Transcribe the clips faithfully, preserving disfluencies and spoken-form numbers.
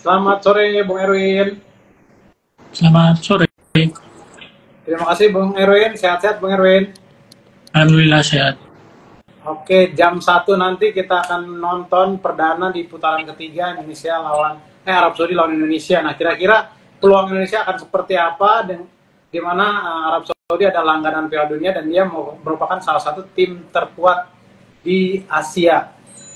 Selamat sore, Bung Erwin. Selamat sore. Terima kasih, Bung Erwin. Sehat-sehat, Bung Erwin. Alhamdulillah sehat. Oke, jam satu nanti kita akan nonton perdana di putaran ketiga Indonesia lawan eh Arab Saudi lawan Indonesia. Nah, kira-kira peluang Indonesia akan seperti apa dan di mana uh, Arab Saudi ada langganan Piala Dunia dan dia merupakan salah satu tim terkuat di Asia.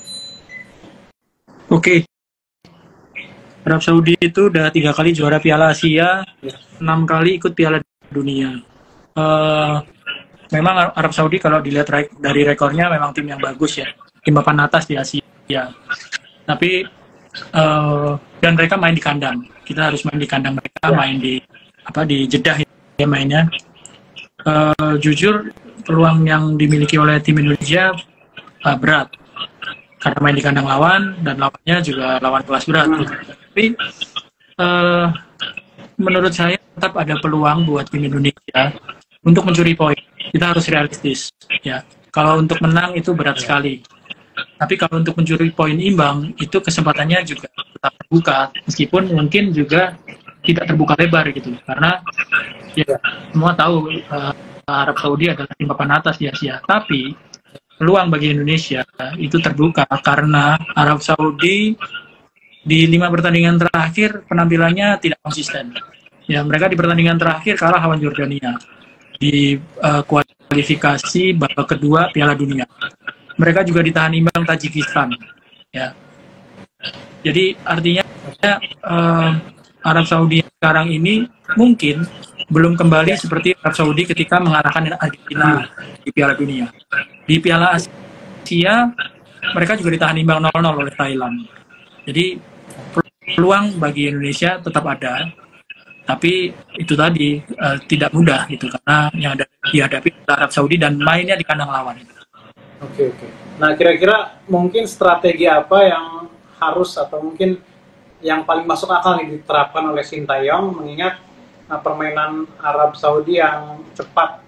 Oke. Arab Saudi itu udah tiga kali juara Piala Asia, enam kali ikut Piala Dunia. Uh, memang Arab Saudi kalau dilihat re dari rekornya memang tim yang bagus ya, tim papan atas di Asia. Tapi uh, dan mereka main di kandang. Kita harus main di kandang mereka, main di apa di Jeddah ya mainnya. Uh, jujur peluang yang dimiliki oleh tim Indonesia uh, berat karena main di kandang lawan dan lawannya juga lawan kelas berat. Gitu. Tapi uh, menurut saya tetap ada peluang buat tim Indonesia untuk mencuri poin. Kita harus realistis ya. Kalau untuk menang itu berat sekali. Tapi kalau untuk mencuri poin imbang itu kesempatannya juga tetap terbuka, meskipun mungkin juga tidak terbuka lebar gitu. Karena ya semua tahu uh, Arab Saudi adalah tim papan atas di Asia. Tapi peluang bagi Indonesia itu terbuka karena Arab Saudi di lima pertandingan terakhir penampilannya tidak konsisten. Ya, mereka di pertandingan terakhir kalah lawan Yordania di uh, kualifikasi babak kedua Piala Dunia. Mereka juga ditahan imbang Tajikistan. Ya, jadi artinya uh, Arab Saudi sekarang ini mungkin belum kembali seperti Arab Saudi ketika mengalahkan Argentina di Piala Dunia. Di Piala Asia mereka juga ditahan imbang nol nol oleh Thailand. Jadi peluang bagi Indonesia tetap ada, tapi itu tadi uh, tidak mudah gitu karena yang ada dihadapi Arab Saudi dan mainnya di kandang lawan. Oke oke. Nah kira-kira mungkin strategi apa yang harus atau mungkin yang paling masuk akal nih diterapkan oleh Sintayong mengingat nah, permainan Arab Saudi yang cepat?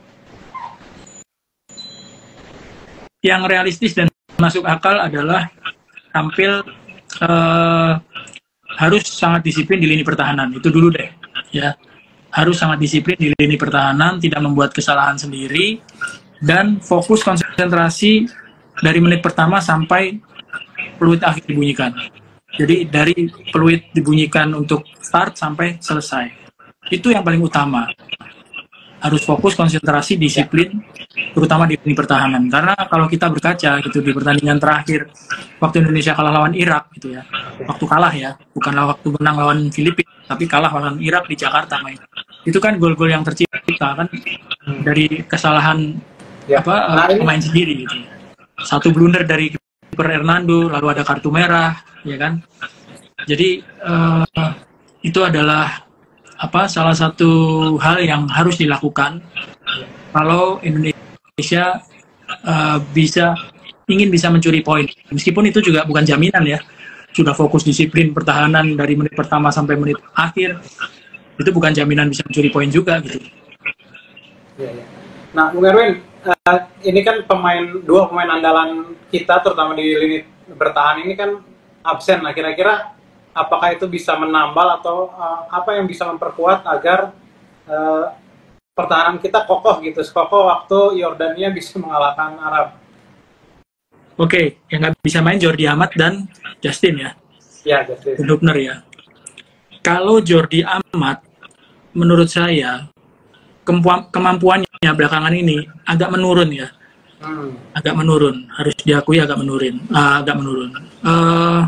Yang realistis dan masuk akal adalah tampil uh, harus sangat disiplin di lini pertahanan. Itu dulu deh ya. Harus sangat disiplin di lini pertahanan, tidak membuat kesalahan sendiri dan fokus konsentrasi dari menit pertama sampai peluit akhir dibunyikan. Jadi dari peluit dibunyikan untuk start sampai selesai. Itu yang paling utama. Harus fokus, konsentrasi, disiplin, terutama di lini pertahanan. Karena kalau kita berkaca gitu di pertandingan terakhir, waktu Indonesia kalah lawan Irak gitu ya, waktu kalah ya, bukanlah waktu menang lawan Filipina, tapi kalah lawan Irak di Jakarta main. Itu kan gol-gol yang tercipta kan dari kesalahan ya, apa nah, pemain sendiri gitu. Satu blunder dari kiper Hernando, lalu ada kartu merah, ya kan. Jadi uh, itu adalah apa salah satu hal yang harus dilakukan kalau Indonesia uh, bisa ingin bisa mencuri poin. Meskipun itu juga bukan jaminan ya. Sudah fokus disiplin pertahanan dari menit pertama sampai menit akhir, itu bukan jaminan bisa mencuri poin juga gitu. Ya, ya. Nah, Bung Erwin, uh, ini kan pemain dua pemain andalan kita terutama di lini bertahan ini kan absen. Nah, kira-kira apakah itu bisa menambal atau uh, apa yang bisa memperkuat agar uh, pertahanan kita kokoh gitu, sekokoh waktu Yordania bisa mengalahkan Arab? Oke, yang nggak bisa main Jordi Amat dan Justin ya. Ya, Justin. Hubner ya. Kalau Jordi Amat, menurut saya kemampuannya belakangan ini agak menurun ya. Hmm. Agak menurun, harus diakui agak menurun. Uh, agak menurun. Uh,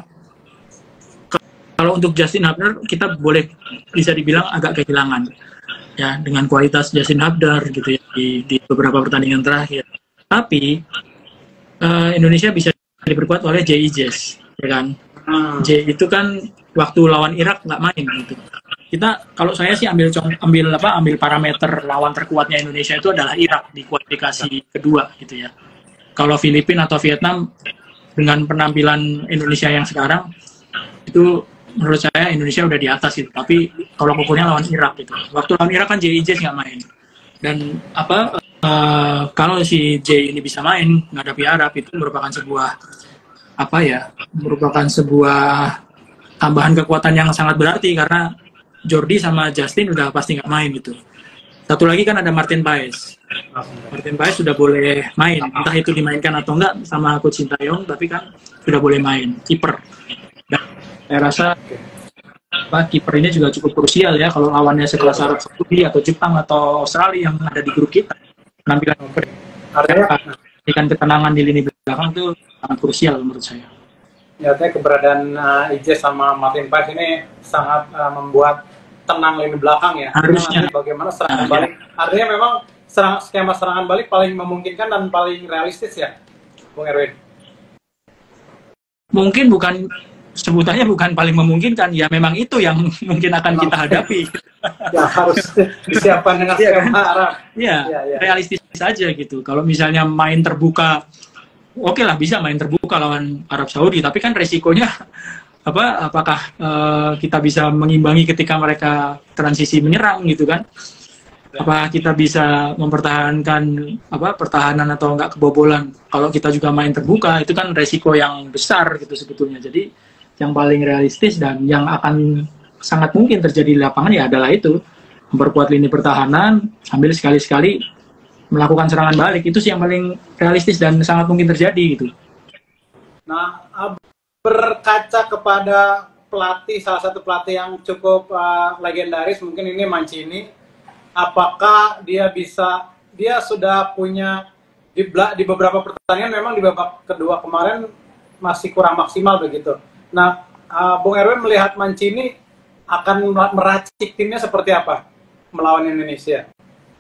Kalau untuk Justin Hubner, kita boleh bisa dibilang agak kehilangan ya dengan kualitas Justin Hubner gitu ya di, di beberapa pertandingan terakhir. Tapi uh, Indonesia bisa diperkuat oleh J I Jazz, ya kan? Hmm. J itu kan waktu lawan Irak nggak main gitu. Kita kalau saya sih ambil ambil apa ambil parameter lawan terkuatnya Indonesia itu adalah Irak di kualifikasi kedua gitu ya. Kalau Filipina atau Vietnam dengan penampilan Indonesia yang sekarang itu menurut saya Indonesia udah di atas gitu, tapi kalau ukurnya lawan Irak gitu. Waktu lawan Irak kan J I Jazz nggak main, dan apa uh, kalau si J ini bisa main menghadapi Arab itu merupakan sebuah apa ya, merupakan sebuah tambahan kekuatan yang sangat berarti karena Jordi sama Justin udah pasti nggak main gitu. Satu lagi kan ada Martin Paes. Martin Paes sudah boleh main, entah itu dimainkan atau enggak sama Coach Sintayong, tapi kan sudah boleh main, kiper. Dan saya rasa apa, kiper ini juga cukup krusial ya kalau lawannya sekelas Arab Saudi atau Jepang atau Australia yang ada di grup kita. Penampilan artinya memberikan ketenangan di lini belakang itu sangat krusial menurut saya. Ya, artinya keberadaan uh, I J sama Martin Paes ini sangat uh, membuat tenang lini belakang ya. Harusnya. Bagaimana serangan Nah, balik? Ya. Artinya memang serang, skema serangan balik paling memungkinkan dan paling realistis ya, Bung Erwin. Mungkin bukan sebutannya bukan paling memungkinkan, ya memang itu yang mungkin akan kita hadapi. Ya harus disiapkan dengan skema Arab. Ya, ya, ya, realistis saja gitu. Kalau misalnya main terbuka, oke lah bisa main terbuka lawan Arab Saudi, tapi kan resikonya apa? Apakah uh, kita bisa mengimbangi ketika mereka transisi menyerang gitu kan? Apa kita bisa mempertahankan apa pertahanan atau enggak kebobolan? Kalau kita juga main terbuka, itu kan resiko yang besar gitu sebetulnya. Jadi yang paling realistis dan yang akan sangat mungkin terjadi di lapangan ya adalah itu, memperkuat lini pertahanan sambil sekali-sekali melakukan serangan balik. Itu sih yang paling realistis dan sangat mungkin terjadi gitu. Nah, berkaca kepada pelatih, salah satu pelatih yang cukup uh, legendaris, mungkin ini Mancini, apakah dia bisa, dia sudah punya di, di beberapa pertandingan memang di babak kedua kemarin masih kurang maksimal begitu. Nah, uh, Bung Erwin melihat Mancini akan meracik timnya seperti apa melawan Indonesia?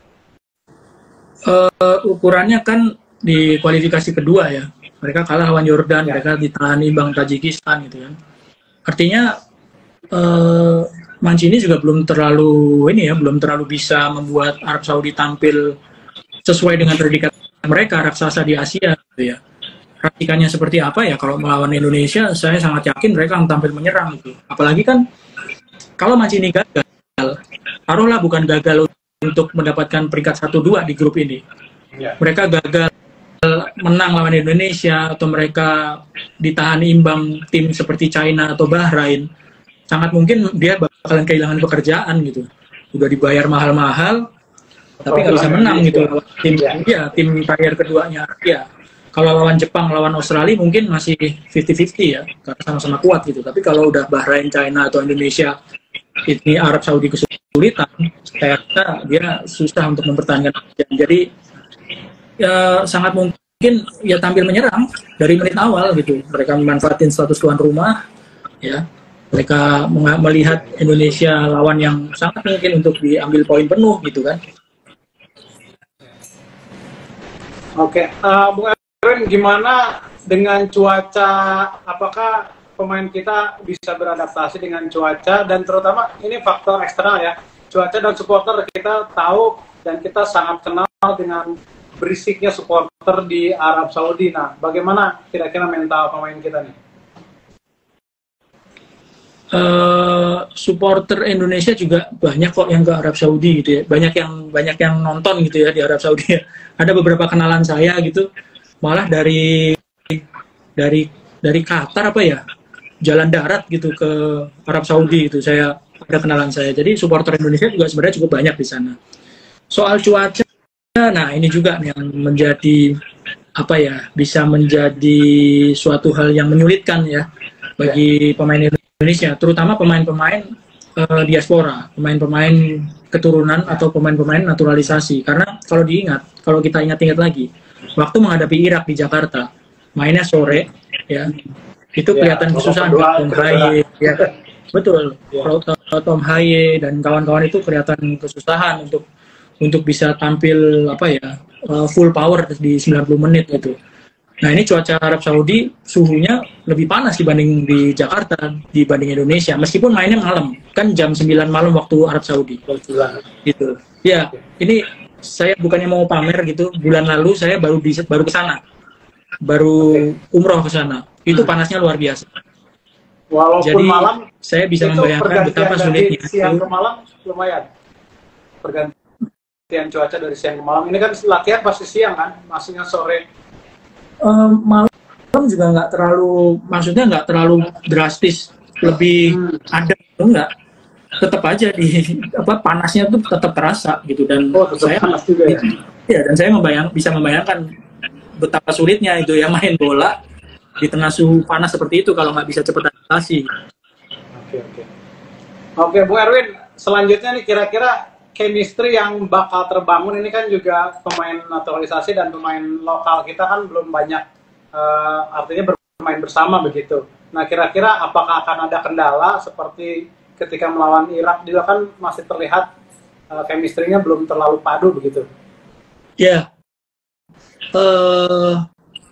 Uh, ukurannya kan di kualifikasi kedua ya. Mereka kalah lawan Jordan, ya. Mereka ditahan imbang Tajikistan gitu kan. Artinya uh, Mancini juga belum terlalu ini ya, belum terlalu bisa membuat Arab Saudi tampil sesuai dengan predikat mereka, raksasa di Asia gitu ya. Racikannya seperti apa ya, kalau melawan Indonesia saya sangat yakin mereka akan tampil menyerang gitu. Apalagi kan kalau Mancini gagal, taruhlah bukan gagal untuk mendapatkan peringkat satu dua di grup ini, ya. Mereka gagal menang lawan Indonesia atau mereka ditahan imbang tim seperti China atau Bahrain, sangat mungkin dia bakalan kehilangan pekerjaan gitu. Udah dibayar mahal-mahal tapi nggak bisa menang gitu lawan tim ya, tim karier keduanya ya. Kalau lawan Jepang, lawan Australia mungkin masih fifty fifty ya, karena sama-sama kuat gitu. Tapi kalau udah Bahrain, China, atau Indonesia, ini Arab Saudi kesulitan, saya rasa dia susah untuk mempertahankan. Jadi ya sangat mungkin ya tampil menyerang dari menit awal gitu. Mereka memanfaatin status tuan rumah, ya. Mereka melihat Indonesia lawan yang sangat mungkin untuk diambil poin penuh gitu kan. Oke, uh, Bung Erwin, gimana dengan cuaca? Apakah pemain kita bisa beradaptasi dengan cuaca, dan terutama ini faktor eksternal ya, cuaca dan supporter kita tahu dan kita sangat kenal dengan berisiknya supporter di Arab Saudi. Nah, bagaimana kira-kira mental pemain kita nih? Uh, supporter Indonesia juga banyak kok yang ke Arab Saudi gitu ya, banyak yang banyak yang nonton gitu ya di Arab Saudi. Ada beberapa kenalan saya gitu. Malah dari dari dari Qatar apa ya, jalan darat gitu ke Arab Saudi itu saya ada kenalan saya. Jadi supporter Indonesia juga sebenarnya cukup banyak di sana. Soal cuaca, nah ini juga yang menjadi apa ya, bisa menjadi suatu hal yang menyulitkan ya bagi pemain Indonesia, terutama pemain-pemain uh, diaspora, pemain-pemain keturunan atau pemain-pemain naturalisasi. Karena kalau diingat, kalau kita ingat-ingat lagi, waktu menghadapi Irak di Jakarta, mainnya sore, ya, itu kelihatan ya, kesusahan Tom Haye, ya, betul, ya. Tom Haye dan kawan-kawan itu kelihatan kesusahan untuk untuk bisa tampil apa ya, full power di sembilan puluh menit gitu. Nah ini cuaca Arab Saudi suhunya lebih panas dibanding di Jakarta, dibanding Indonesia, meskipun mainnya malam, kan jam sembilan malam waktu Arab Saudi, gitu. Ya, ini saya bukannya mau pamer gitu, bulan lalu saya baru di, baru ke sana, baru umroh ke sana, itu panasnya luar biasa. Walaupun Jadi malam, saya bisa membayangkan betapa sulitnya. Siang ke malam lumayan, pergantian cuaca dari siang ke malam. Ini kan latihan pasti siang kan, maksudnya sore. Um, malam juga nggak terlalu, maksudnya nggak terlalu drastis lebih Hmm. adem, enggak, tetap aja di apa panasnya tuh tetap terasa gitu. Dan Oh, tetap saya panas juga ya. ya dan saya membayang bisa membayangkan betapa sulitnya itu ya main bola di tengah suhu panas seperti itu kalau nggak bisa cepat adaptasi. Oke, oke. Oke, Bung Erwin, selanjutnya nih kira-kira chemistry yang bakal terbangun ini kan juga pemain naturalisasi dan pemain lokal kita kan belum banyak, eh, artinya bermain bersama begitu. Nah, kira-kira apakah akan ada kendala seperti ketika melawan Irak juga kan masih terlihat uh, chemistry-nya belum terlalu padu begitu. Ya, uh,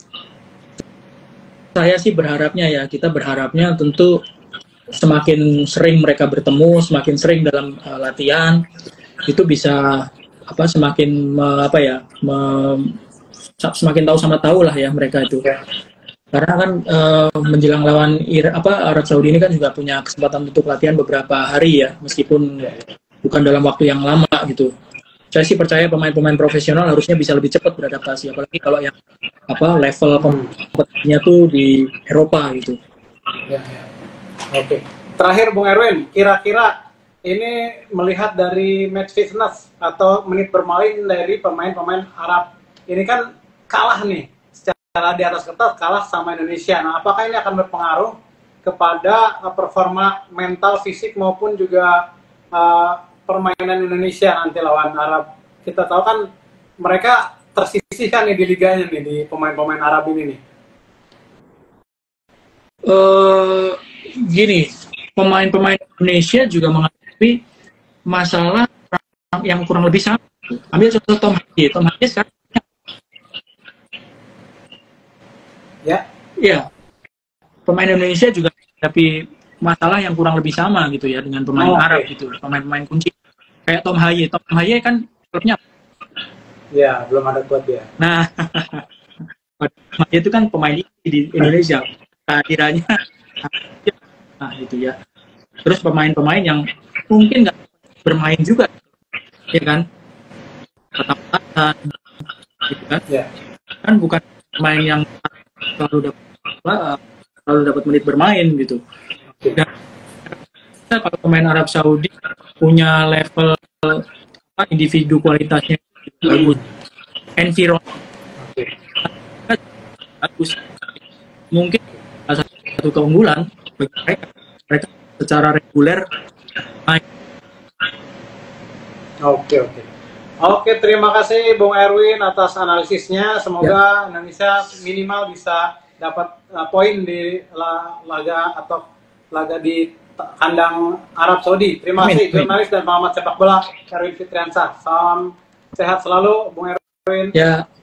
saya sih berharapnya ya, kita berharapnya tentu semakin sering mereka bertemu, semakin sering dalam uh, latihan, itu bisa apa semakin uh, apa ya, me, semakin tahu sama tahu lah ya mereka itu. Ya. Karena kan uh, menjelang lawan Ir, apa Arab Saudi ini kan juga punya kesempatan untuk latihan beberapa hari ya, meskipun bukan dalam waktu yang lama gitu. Saya sih percaya pemain-pemain profesional harusnya bisa lebih cepat beradaptasi, apalagi kalau yang apa level kompetisinya tuh di Eropa gitu. Ya, ya. Oke. Terakhir Bung Erwin, kira-kira ini melihat dari match fitness atau menit bermain dari pemain-pemain Arab, ini kan kalah nih. Secara di atas kertas kalah sama Indonesia. Nah, apakah ini akan berpengaruh kepada uh, performa mental, fisik maupun juga uh, permainan Indonesia nanti lawan Arab? Kita tahu kan mereka tersisihkan nih di liganya nih di pemain-pemain Arab ini nih. Uh, gini, pemain-pemain Indonesia juga menghadapi masalah yang kurang lebih sama. Ambil contoh Tom Haji. Tom Haji sekarang Ya, ya, pemain Indonesia juga menghadapi masalah yang kurang lebih sama gitu ya dengan pemain oh, Arab okay. gitu, pemain-pemain kunci kayak Tom Haye. Tom Haye kan klubnya, ya belum ada klub ya. nah, Tom Haye itu kan pemain di Indonesia, kehadirannya, nah gitu ya. Terus pemain-pemain yang mungkin nggak bermain juga, ya kan? Kata-kata, gitu kan? Ya. Kan bukan pemain yang selalu dapat uh, selalu dapat menit bermain gitu. Dan kalau pemain Arab Saudi punya level apa, individu kualitasnya bagus, environment bagus, mungkin salah satu keunggulan bagi mereka, mereka secara reguler main. Oke, oke. Oke, terima kasih Bung Erwin atas analisisnya. Semoga ya. Indonesia minimal bisa dapat uh, poin di la, laga atau laga di kandang Arab Saudi. Terima kasih jurnalis dan pengamat sepak bola Erwin Fitriansah. Salam sehat selalu Bung Erwin. Ya.